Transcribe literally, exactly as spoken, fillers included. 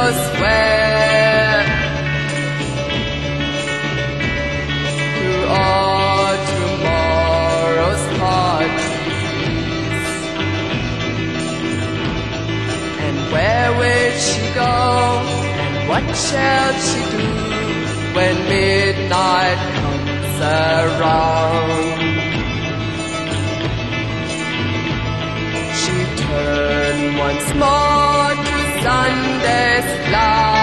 swear through all tomorrow's parties. And where will she go, and what shall she do when midnight comes around? She turned once more to Sunday's cloud.